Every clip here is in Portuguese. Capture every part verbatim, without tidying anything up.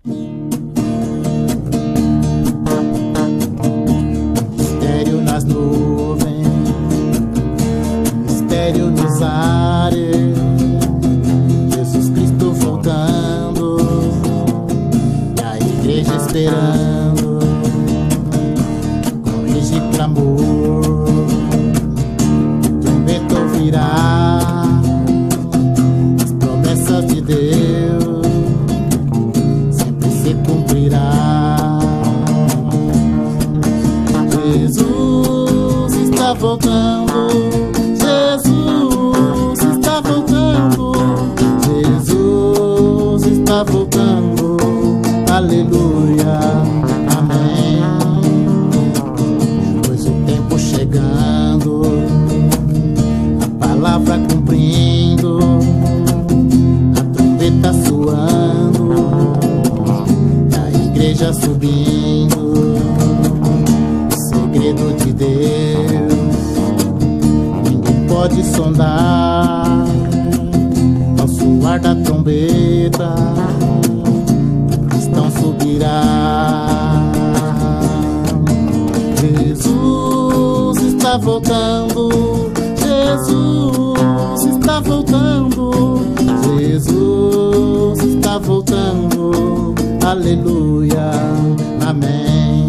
Mistério nas nuvens, mistério nos ares, Jesus Cristo voltando e a igreja esperando, corrige clamor, trombeta ouvirá, as promessas de Deus sempre se cumprirá. Jesus está voltando, Jesus está voltando, Jesus está voltando, aleluia, amém. Pois o tempo chegando, a palavra cumprindo, a trombeta soando, a igreja subindo, segredo de Deus ninguém pode sondar. Ao soar da trombeta, o cristão subirá. Jesus está voltando, Jesus está voltando, Jesus está voltando, aleluia, amém.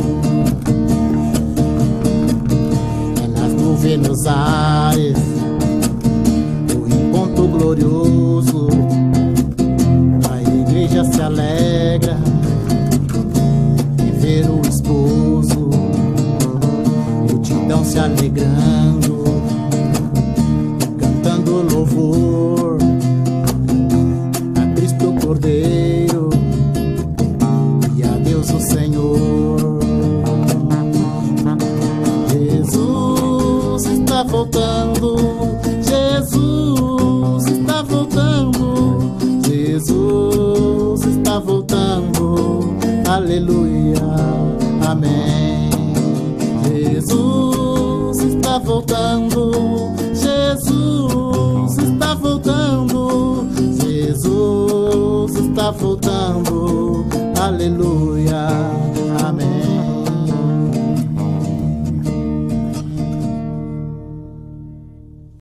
Vê nos ares o encontro glorioso, a igreja se alegra em ver o esposo, multidão se alegrando, cantando louvor a Cristo Cordeiro e a Deus o Senhor. Jesus está voltando, Jesus está voltando, Jesus está voltando, aleluia, amém. Jesus está voltando, Jesus está voltando, Jesus está voltando, aleluia.